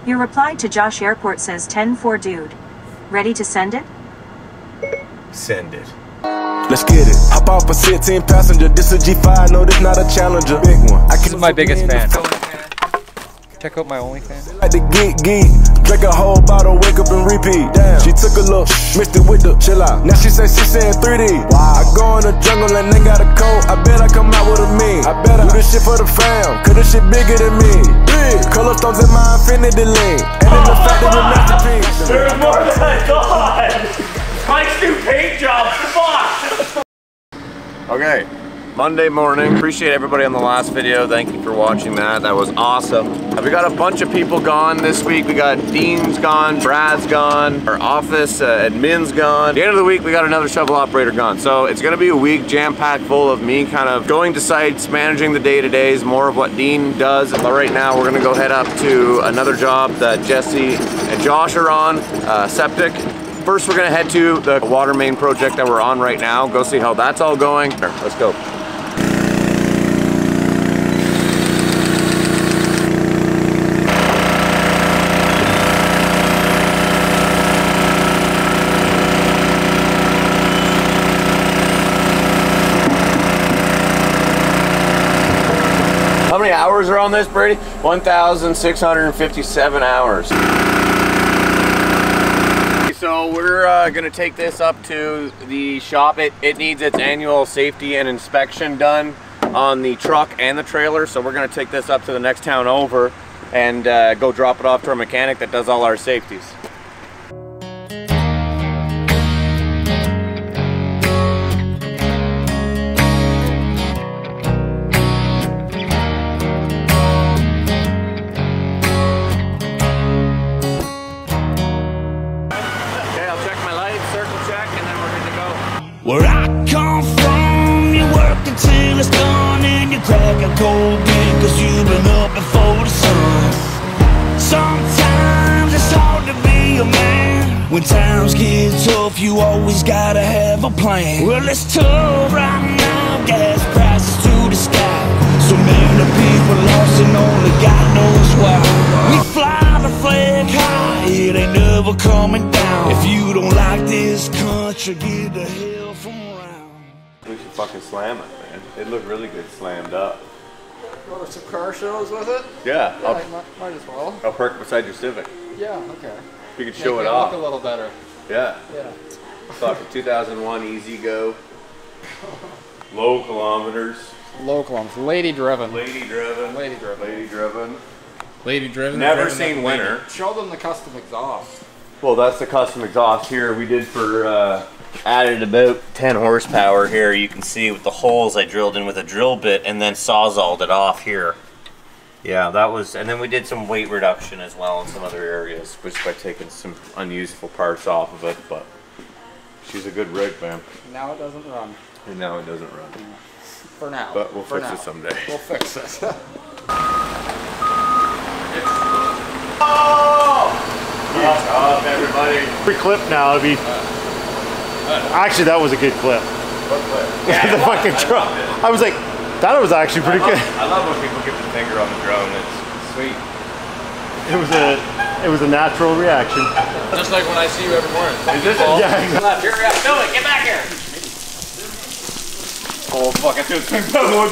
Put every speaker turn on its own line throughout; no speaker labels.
Your reply to Josh Airport says 10-4 dude. Ready to send it?
Send it.
Let's get it. Hop off a 16 passenger. This is G5. No, this not a challenger. Big one.
This is my biggest fan. Check out my OnlyFans.
Like the geek. Drink a whole bottle, wake up and repeat. Damn. She took a look, mixed it with the chill out. Now she say she saying 3D. Wow. I go in the jungle and they got a coat. I bet I come out with a mean. I bet I do this shit for the fam, cause this shit bigger than me. Big. Color stones in my infinity lane. And in the fact that we're masterpiece.
There's more than I thought. Mike's new paint job. Fuck.
Okay, Monday morning. Appreciate everybody on the last video. Thank you for watching that. That was awesome. We got a bunch of people gone this week. We got Dean's gone, Brad's gone, our office admin's gone. At the end of the week, we got another shovel operator gone. So it's gonna be a week jam-packed full of me kind of going to sites, managing the day-to-days, more of what Dean does. But right now, we're gonna go head up to another job that Jesse and Josh are on, septic. First, we're gonna head to the water main project that we're on right now. Go see how that's all going. Let's go. How many hours are on this, Brady? 1,657 hours. So we're gonna take this up to the shop. It needs its annual safety and inspection done on the truck and the trailer. So we're gonna take this up to the next town over and go drop it off to our mechanic that does all our safeties.
Where I come from, you work until it's done, and you crack a cold beer, cause you've been up before the sun. Sometimes it's hard to be a man. When times get tough, you always gotta have a plan. Well, it's tough right now, gas prices to the sky. So many people lost and only God knows why. We fly the flag high, it ain't never coming down. If you don't like this country, get the hell from around.
We should fucking slam it, man. It looked really good slammed up.
Go to some car shows with it?
Yeah.
Might as well.
I'll park beside your Civic.
Yeah, okay.
You can show it off.
Look a little better.
Yeah.
Yeah.
Fucking 2001 Easy Go. Low kilometers.
Low kilometers. Lady driven.
Lady driven.
Lady driven.
Lady driven.
Lady driven.
Never seen winter.
Show them the custom exhaust.
Well, that's the custom exhaust here. We did for added about 10 horsepower here. You can see with the holes I drilled in with a drill bit and then sawzalled it off here. Yeah, that was, and then we did some weight reduction as well in some other areas, just by taking some unuseful parts off of it. But she's a good rig, man.
Now it doesn't run.
And now it doesn't run.
Yeah. For now.
But we'll fix it someday.
We'll fix it.
Oh! What's up, everybody?
Free clip now. It'd be. Actually, that was a good clip.
What clip?
Yeah, the fucking truck. I was like, that was actually pretty good.
I love when people give the finger on the drone. It's sweet.
It was a natural reaction.
Just like when I see you every morning.
Is this
Yeah, exactly.
Hurry up, do it, get back here!
Oh, fucking dude.
Oh,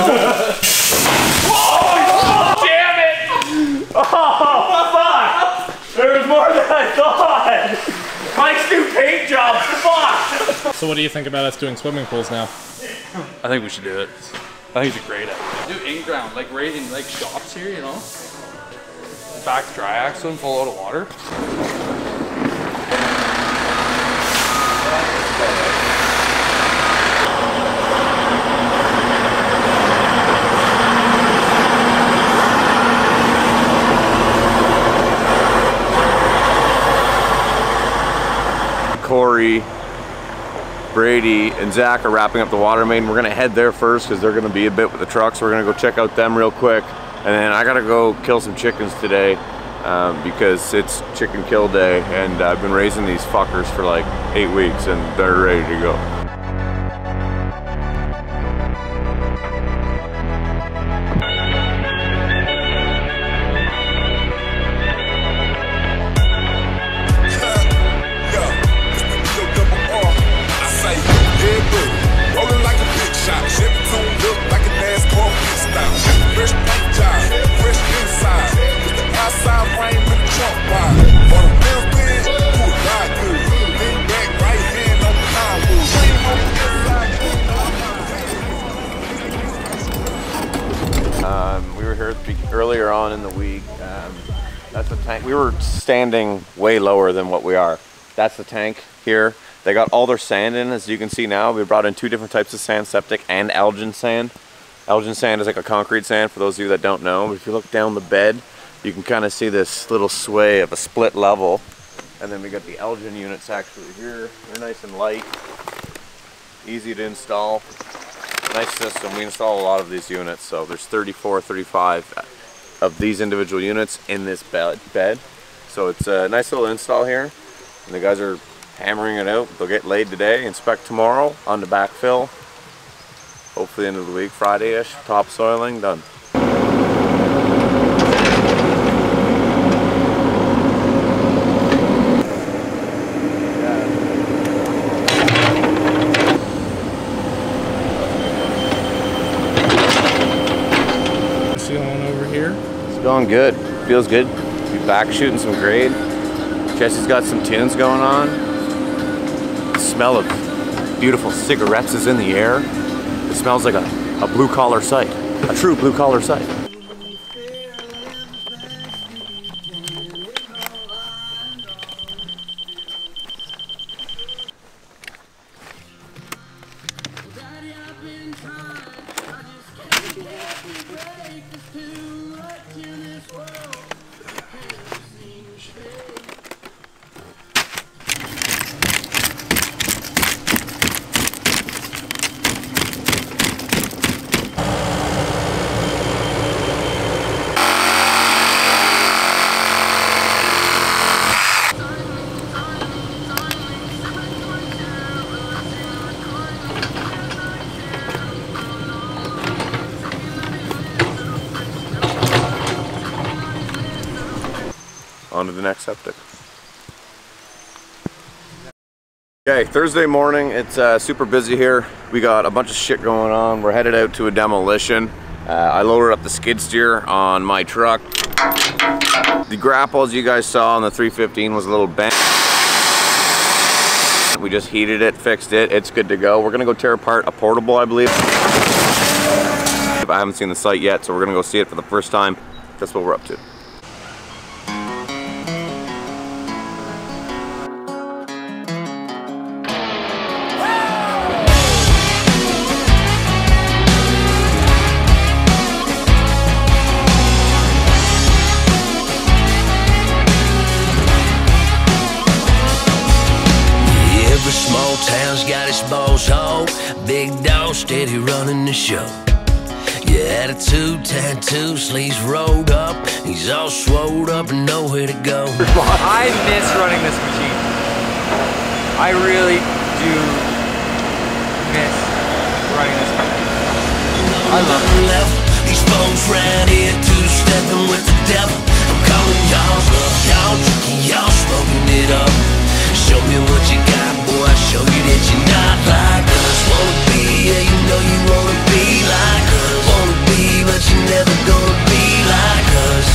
damn it! Oh, fuck! There's more than I thought! Mike's new paint job, fuck!
So what do you think about us doing swimming pools now?
I think we should do it. I think it's a great idea.
Do in-ground, like right in like shops here, you know? Back dry axle and full out of water.
Corey, Brady, and Zach are wrapping up the water main. We're gonna head there first because they're gonna be a bit with the truck, so we're gonna go check out them real quick. And then I gotta go kill some chickens today because it's chicken kill day, and I've been raising these fuckers for like 8 weeks and they're ready to go. on in the week. That's the tank. We were standing way lower than what we are. That's the tank here. They got all their sand in, as you can see now. We brought in 2 different types of sand, septic and Elgin sand. Elgin sand is like a concrete sand, for those of you that don't know. If you look down the bed, you can kind of see this little sway of a split level. And then we got the Elgin units actually here. They're nice and light, easy to install. Nice system. We install a lot of these units, so there's 34, 35 of these individual units in this bed. So it's a nice little install here. And the guys are hammering it out. They'll get laid today, inspect tomorrow, on the backfill. Hopefully end of the week, Friday-ish, topsoiling, done.
Sealing over here.
It's going good. Feels good. Be back shooting some grade. Jesse's got some tunes going on. The smell of beautiful cigarettes is in the air. It smells like a blue-collar site. A true blue-collar site. On to the next septic. Okay, Thursday morning, it's super busy here. We got a bunch of shit going on. We're headed out to a demolition. I loaded up the skid steer on my truck. The grapples you guys saw on the 315 was a little bent. We just heated it, fixed it, it's good to go. We're gonna go tear apart a portable, I believe. I haven't seen the site yet, so we're gonna go see it for the first time. That's what we're up to.
Got his boss hole, big dog steady running the show. Your attitude, tattoo, sleeves rolled up. He's all swole up and nowhere to go.
I miss running this machine. I really do miss running this machine. I love it.
These folks round here two-stepping with the devil. I'm calling y'all bluff, y'all drinking, y'all smoking it up. Show me what you got, boy, I'll show you that you're not like us. Wanna be, yeah, you know you wanna be like us. Wanna be, but you're never gonna be like us.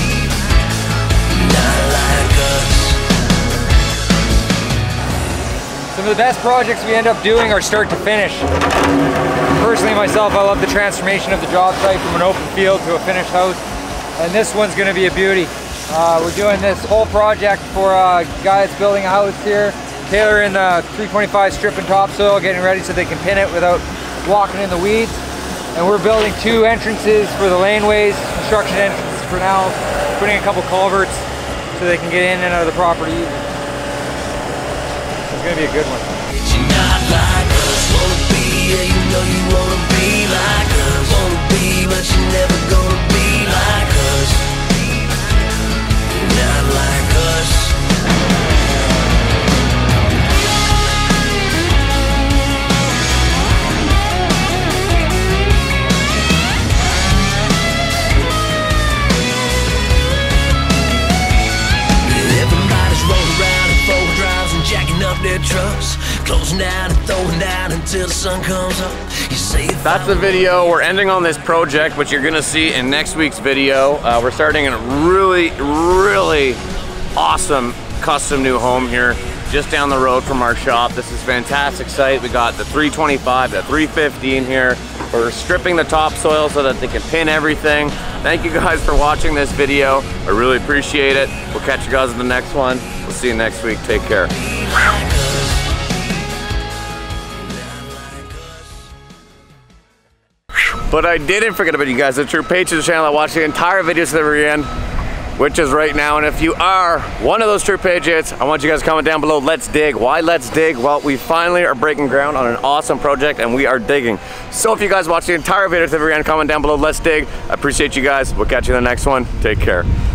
Not like us.
Some of the best projects we end up doing are start to finish. Personally, myself, I love the transformation of the job site from an open field to a finished house. And this one's gonna be a beauty. We're doing this whole project for a guy that's building a house here. Taylor in the 325 strip and topsoil, getting ready so they can pin it without walking in the weeds. And we're building 2 entrances for the laneways, construction entrances for now, putting a couple culverts so they can get in and out of the property. It's gonna be a good one.
You're not like us. Wanna be, yeah, you know you wanna be like us. Wanna be, but you're never gonna be like us. Not like us. Everybody's rolling around in 4 drives and jacking up their trucks, closing down and throwing down until the sun comes up. You say
that's the video. We're ending on this project, which you're gonna see in next week's video. We're starting in a really awesome custom new home here just down the road from our shop. This is a fantastic site. We got the 325, the 315 here. We're stripping the topsoil so that they can pin everything. Thank you guys for watching this video. I really appreciate it. We'll catch you guys in the next one. We'll see you next week. Take care. But I didn't forget about you guys. The true patrons of the channel that watch the entire video to the very end, which is right now. And if you are one of those true patriots, I want you guys to comment down below, let's dig. Why let's dig? Well, we finally are breaking ground on an awesome project and we are digging. So if you guys watch the entire video to the very end, comment down below, let's dig. I appreciate you guys. We'll catch you in the next one. Take care.